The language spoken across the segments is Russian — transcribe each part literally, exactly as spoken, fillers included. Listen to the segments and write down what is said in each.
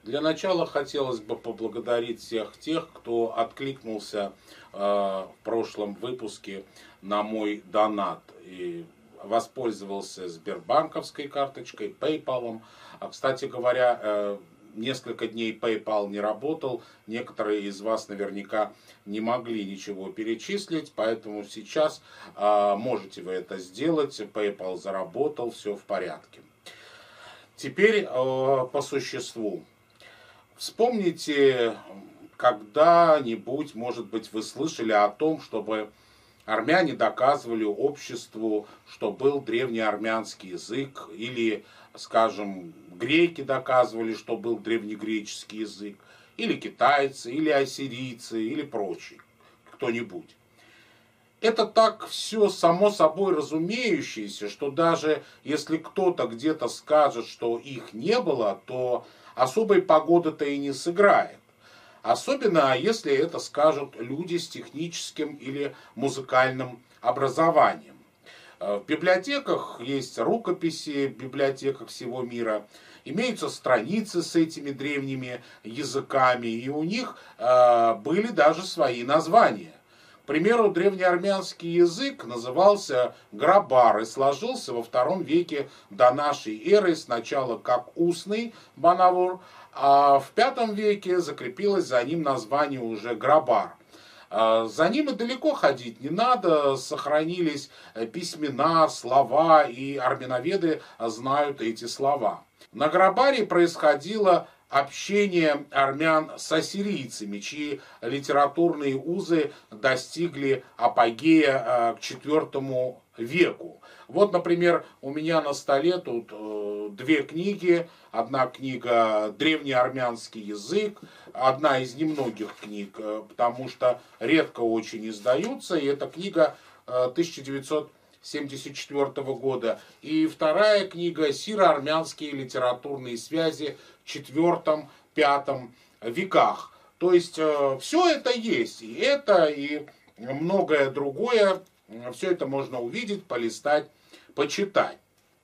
Для начала хотелось бы поблагодарить всех тех, кто откликнулся э, в прошлом выпуске на мой донат и воспользовался сбербанковской карточкой, PayPal. А, кстати говоря, э, несколько дней PayPal не работал, некоторые из вас наверняка не могли ничего перечислить, поэтому сейчас э, можете вы это сделать, PayPal заработал, все в порядке. Теперь э, по существу. Вспомните, когда-нибудь, может быть, вы слышали о том, чтобы армяне доказывали обществу, что был древнеармянский язык, или, скажем, греки доказывали, что был древнегреческий язык, или китайцы, или ассирийцы, или прочие, кто-нибудь. Это так все само собой разумеющееся, что даже если кто-то где-то скажет, что их не было, то особой погоды-то и не сыграет. Особенно если это скажут люди с техническим или музыкальным образованием. В библиотеках есть рукописи, в библиотеках всего мира, имеются страницы с этими древними языками, и у них были даже свои названия. К примеру, древнеармянский язык назывался грабар и сложился во втором веке до нашей эры сначала как устный банавур, а в пятом веке закрепилось за ним название уже грабар. За ним и далеко ходить не надо, сохранились письмена, слова, и армяноведы знают эти слова. На грабаре происходило общение армян с ассирийцами, чьи литературные узы достигли апогея к четвёртому веку. Вот, например, у меня на столе тут две книги. Одна книга «Древнеармянский язык», одна из немногих книг, потому что редко очень издаются, и эта книга тысяча девятьсот семьдесят четвёртого года. И вторая книга «Сиро-армянские литературные связи в четвёртом-пятом веках». То есть все это есть, и это, и многое другое, все это можно увидеть, полистать, почитать.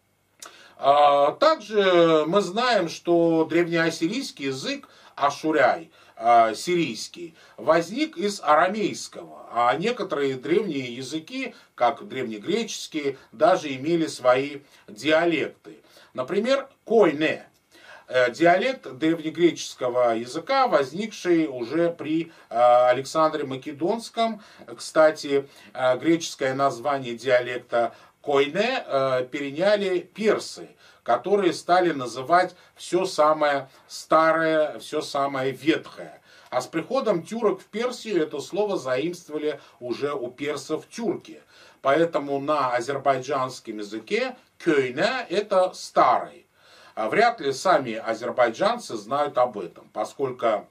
Также мы знаем, что древнеассирийский язык, ашуряй, сирийский, возник из арамейского, а некоторые древние языки, как древнегреческие, даже имели свои диалекты. Например, койне, диалект древнегреческого языка, возникший уже при Александре Македонском. Кстати, греческое название диалекта койне переняли персы, которые стали называть все самое старое, все самое ветхое. А с приходом тюрок в Персию это слово заимствовали уже у персов тюрки. Поэтому на азербайджанском языке койне это старый. Вряд ли сами азербайджанцы знают об этом, поскольку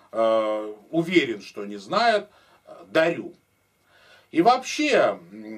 э, уверен, что не знают, дарю. И вообще,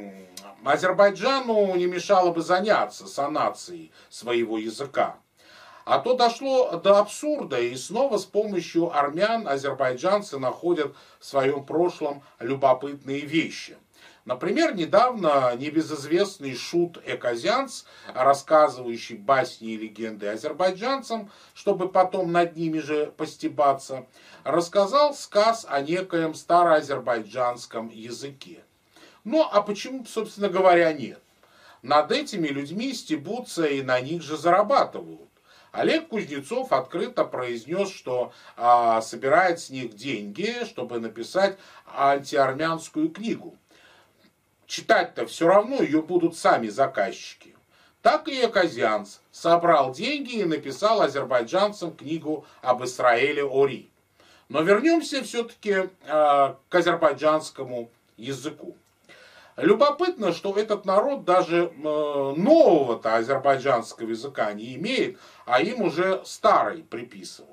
Азербайджану не мешало бы заняться санацией своего языка. А то дошло до абсурда, и снова с помощью армян азербайджанцы находят в своем прошлом любопытные вещи. Например, недавно небезызвестный шут Экозянц, рассказывающий басни и легенды азербайджанцам, чтобы потом над ними же постебаться, рассказал сказ о некоем староазербайджанском языке. Ну, а почему, собственно говоря, нет? Над этими людьми стебутся и на них же зарабатывают. Олег Кузнецов открыто произнес, что а, собирает с них деньги, чтобы написать антиармянскую книгу. Читать-то все равно ее будут сами заказчики. Так и Экозянц собрал деньги и написал азербайджанцам книгу об Исраэле Ори. Но вернемся все-таки э, к азербайджанскому языку. Любопытно, что этот народ даже э, нового-то азербайджанского языка не имеет, а им уже старый приписывают.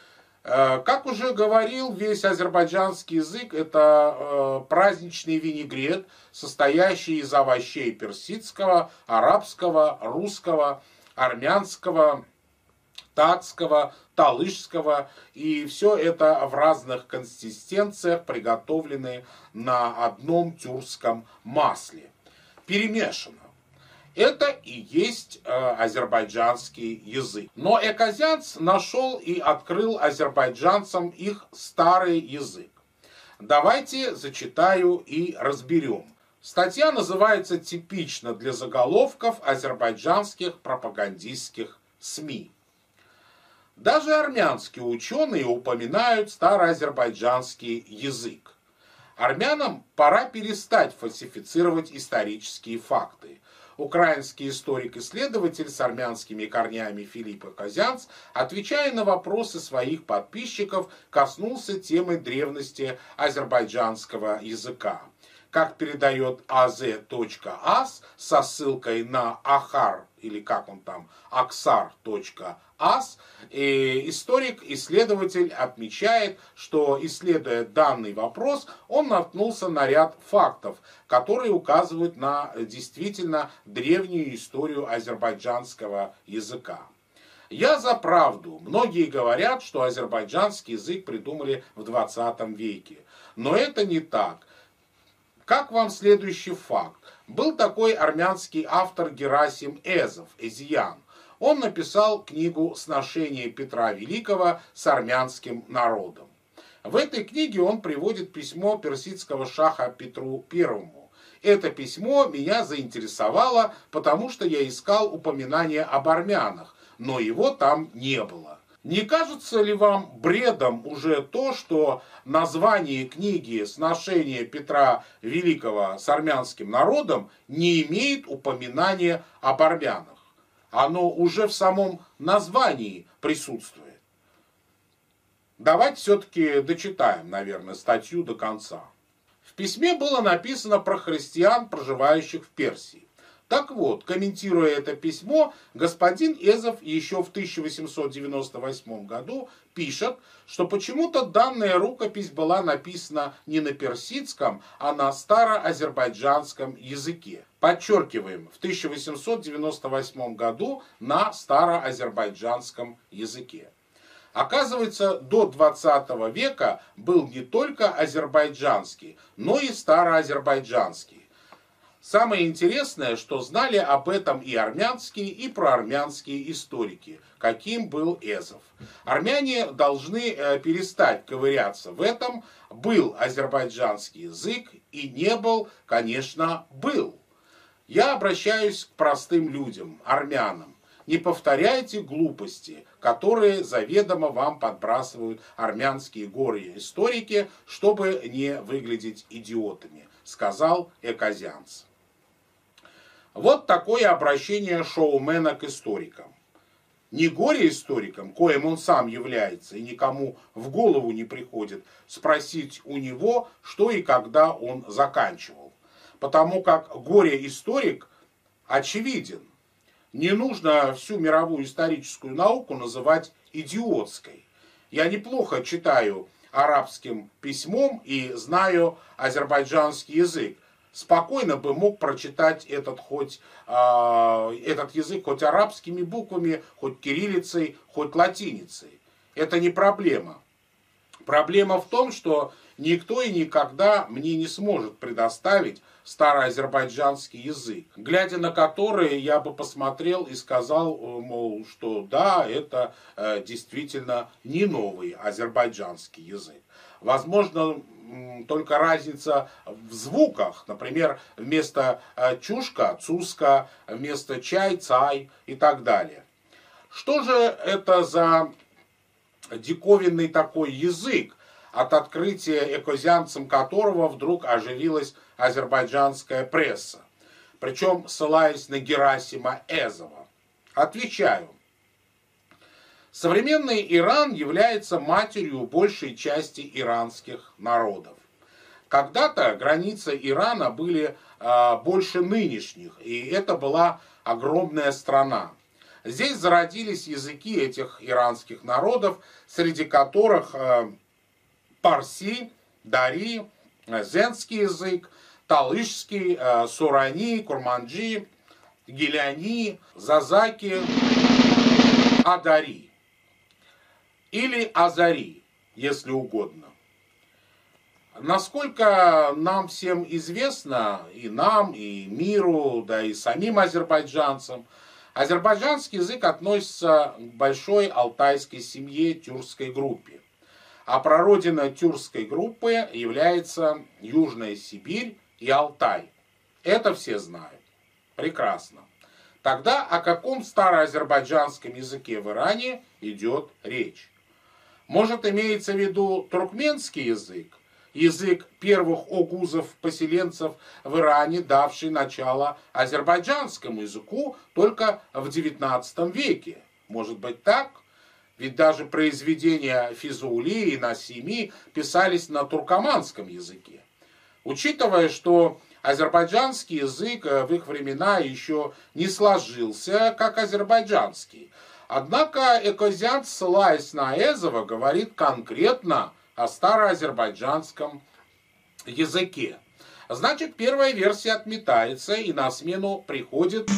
Э, как уже говорил, весь азербайджанский язык это э, праздничный винегрет, состоящий из овощей персидского, арабского, русского, армянского, татского, талышского, и все это в разных консистенциях, приготовленные на одном тюркском масле. Перемешано. Это и есть э, азербайджанский язык. Но Экозянц нашел и открыл азербайджанцам их старый язык. Давайте зачитаю и разберем. Статья называется типично для заголовков азербайджанских пропагандистских СМИ. Даже армянские ученые упоминают староазербайджанский язык. Армянам пора перестать фальсифицировать исторические факты. Украинский историк-исследователь с армянскими корнями Филипп Экозянц, отвечая на вопросы своих подписчиков, коснулся темы древности азербайджанского языка. Как передает az.as со ссылкой на ахар, или как он там, aksar.as, историк-исследователь отмечает, что, исследуя данный вопрос, он наткнулся на ряд фактов, которые указывают на действительно древнюю историю азербайджанского языка. Я за правду. Многие говорят, что азербайджанский язык придумали в двадцатом веке. Но это не так. Как вам следующий факт? Был такой армянский автор Герасим Эзов, Эзиян. Он написал книгу «Сношение Петра Великого с армянским народом». В этой книге он приводит письмо персидского шаха Петру Первому. Это письмо меня заинтересовало, потому что я искал упоминания об армянах, но его там не было. Не кажется ли вам бредом уже то, что название книги «Сношение Петра Великого с армянским народом» не имеет упоминания об армянах? Оно уже в самом названии присутствует. Давайте все-таки дочитаем, наверное, статью до конца. В письме было написано про христиан, проживающих в Персии. Так вот, комментируя это письмо, господин Эзов еще в тысяча восемьсот девяносто восьмом году пишет, что почему-то данная рукопись была написана не на персидском, а на староазербайджанском языке. Подчеркиваем, в тысяча восемьсот девяносто восьмом году на староазербайджанском языке. Оказывается, до двадцатого века был не только азербайджанский, но и староазербайджанский. Самое интересное, что знали об этом и армянские, и проармянские историки, каким был Эзов. Армяне должны перестать ковыряться в этом, был азербайджанский язык и не был, конечно, был. Я обращаюсь к простым людям, армянам. Не повторяйте глупости, которые заведомо вам подбрасывают армянские горе-историки, чтобы не выглядеть идиотами, сказал Экозянц. Вот такое обращение шоумена к историкам. Не горе-историкам, коим он сам является, и никому в голову не приходит спросить у него, что и когда он заканчивал. Потому как горе-историк очевиден. Не нужно всю мировую историческую науку называть идиотской. Я неплохо читаю арабским письмом и знаю азербайджанский язык. Спокойно бы мог прочитать этот, хоть, э, этот язык хоть арабскими буквами, хоть кириллицей, хоть латиницей. Это не проблема. Проблема в том, что никто и никогда мне не сможет предоставить староазербайджанский язык, глядя на который я бы посмотрел и сказал, мол, что да, это э, действительно не новый азербайджанский язык. Возможно, только разница в звуках. Например, вместо чушка – цуска, вместо чай – цай и так далее. Что же это за диковинный такой язык, от открытия экозянцем которого вдруг оживилась азербайджанская пресса? Причем ссылаясь на Герасима Эзова. Отвечаю. Современный Иран является матерью большей части иранских народов. Когда-то границы Ирана были э, больше нынешних, и это была огромная страна. Здесь зародились языки этих иранских народов, среди которых э, парси, дари, зенский язык, талышский, э, сурани, курманджи, гиляни, зазаки, адари. Или азари, если угодно. Насколько нам всем известно, и нам, и миру, да и самим азербайджанцам, Азербайджанский язык относится к большой алтайской семье тюркской группе. А прародина тюркской группы является Южная Сибирь и Алтай. Это все знают. Прекрасно. Тогда о каком староазербайджанском языке в Иране идет речь? Может, имеется в виду туркменский язык? Язык первых огузов-поселенцев в Иране, давший начало азербайджанскому языку только в девятнадцатом веке. Может быть так? Ведь даже произведения Физули и Насими писались на туркоманском языке. Учитывая, что азербайджанский язык в их времена еще не сложился как азербайджанский, однако Экозят, ссылаясь на Эзова, говорит конкретно о староазербайджанском языке. Значит, первая версия отметается, и на смену приходит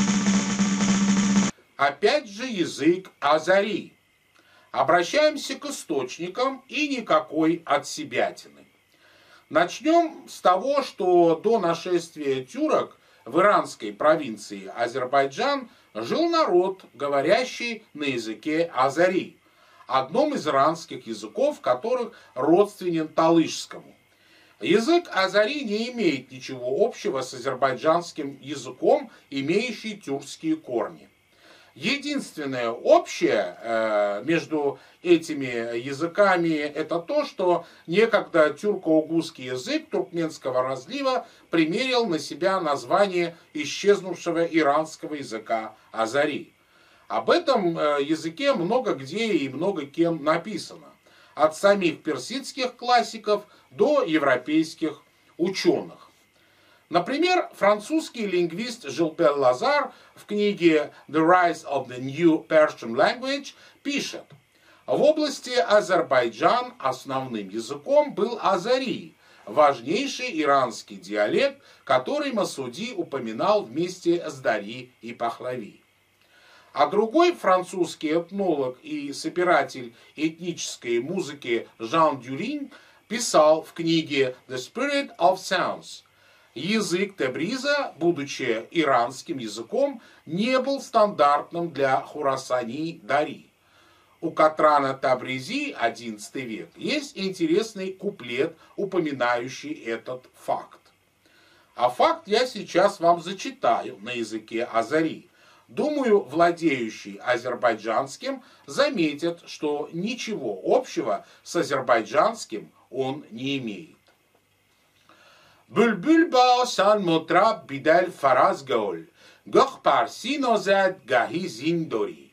опять же язык азари. Обращаемся к источникам и никакой отсебятины. Начнем с того, что до нашествия тюрок в иранской провинции Азербайджан жил народ, говорящий на языке азари, одном из иранских языков, которых родственен талышскому. Язык азари не имеет ничего общего с азербайджанским языком, имеющий тюркские корни. Единственное общее э, между этими языками это то, что некогда тюрко-угузский язык туркменского разлива примерил на себя название исчезнувшего иранского языка азари. Об этом э, языке много где и много кем написано. От самих персидских классиков до европейских ученых. Например, французский лингвист Жилбер Лазар в книге The Rise of the New Persian Language пишет: в области Азербайджан основным языком был азари, важнейший иранский диалект, который Масуди упоминал вместе с Дари и Пахлави. А другой французский этнолог и собиратель этнической музыки Жан Дюрин писал в книге The Spirit of Sounds: язык Тебриза, будучи иранским языком, не был стандартным для Хурасани Дари. У Катрана Табризи, одиннадцатый век, есть интересный куплет, упоминающий этот факт. А факт я сейчас вам зачитаю на языке азари. Думаю, владеющий азербайджанским заметят, что ничего общего с азербайджанским он не имеет. Bülbül basan motrab bidel faraz gol, gah parsi nozad gahi zindori.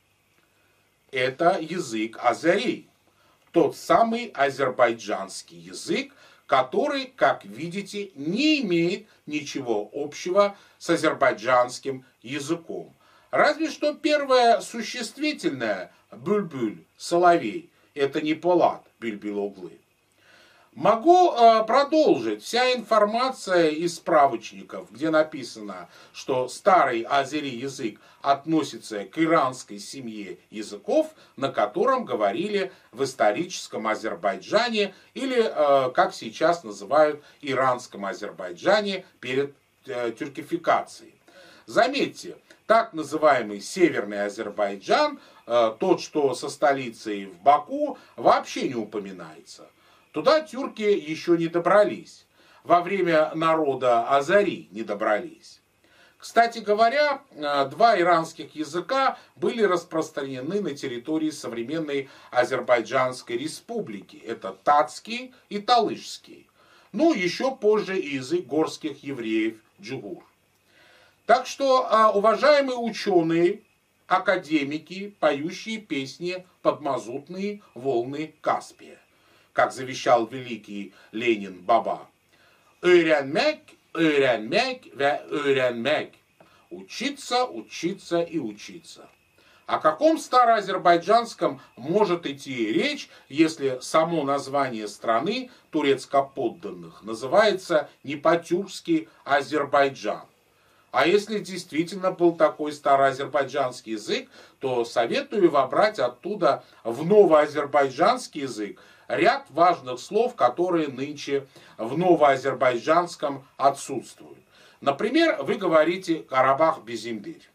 Это язык азари, тот самый азербайджанский язык, который, как видите, не имеет ничего общего с азербайджанским языком. Разве что первое существительное бюльбюль, соловей, это не полад, бюльбюл-оглы. Могу э, продолжить. Вся информация из справочников, где написано, что старый азери язык относится к иранской семье языков, на котором говорили в историческом Азербайджане или, э, как сейчас называют, иранском Азербайджане перед э, тюркификацией. Заметьте, так называемый Северный Азербайджан, э, тот, что со столицей в Баку, вообще не упоминается. Туда тюрки еще не добрались. Во время народа азари не добрались. Кстати говоря, два иранских языка были распространены на территории современной Азербайджанской республики. Это татский и талышский. Ну, еще позже и язык горских евреев джугур. Так что, уважаемые ученые, академики, поющие песни под мазутные волны Каспия, как завещал великий Ленин Баба. Öğrenmek, öğrenmek ve öğrenmek. Учиться, учиться и учиться. О каком староазербайджанском может идти речь, если само название страны турецко-подданных называется не по-тюркски Азербайджан? А если действительно был такой староазербайджанский язык, то советую вобрать оттуда в новоазербайджанский язык ряд важных слов, которые нынче в новоазербайджанском отсутствуют. Например, вы говорите «Карабах-Безимдырь».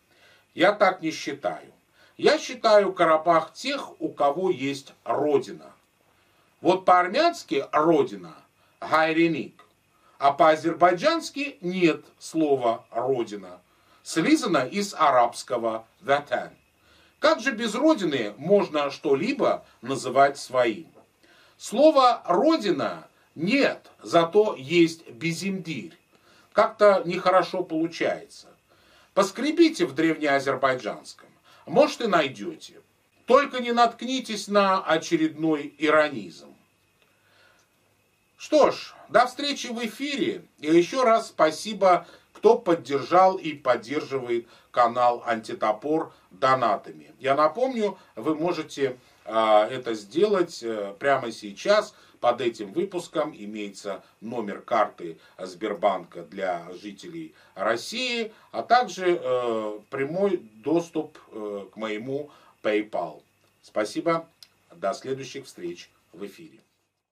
Я так не считаю. Я считаю Карабах тех, у кого есть родина. Вот по-армянски родина – гайреник, а по-азербайджански нет слова родина. Слизано из арабского ватан. Как же без родины можно что-либо называть своим? Слово родина нет, зато есть безимдирь. Как-то нехорошо получается. Поскребите в древнеазербайджанском. Может, и найдете. Только не наткнитесь на очередной иронизм. Что ж, до встречи в эфире. И еще раз спасибо, кто поддержал и поддерживает канал Антитопор донатами. Я напомню, вы можете а, это сделать а, прямо сейчас. Под этим выпуском имеется номер карты Сбербанка для жителей России, а также э, прямой доступ э, к моему PayPal. Спасибо, до следующих встреч в эфире.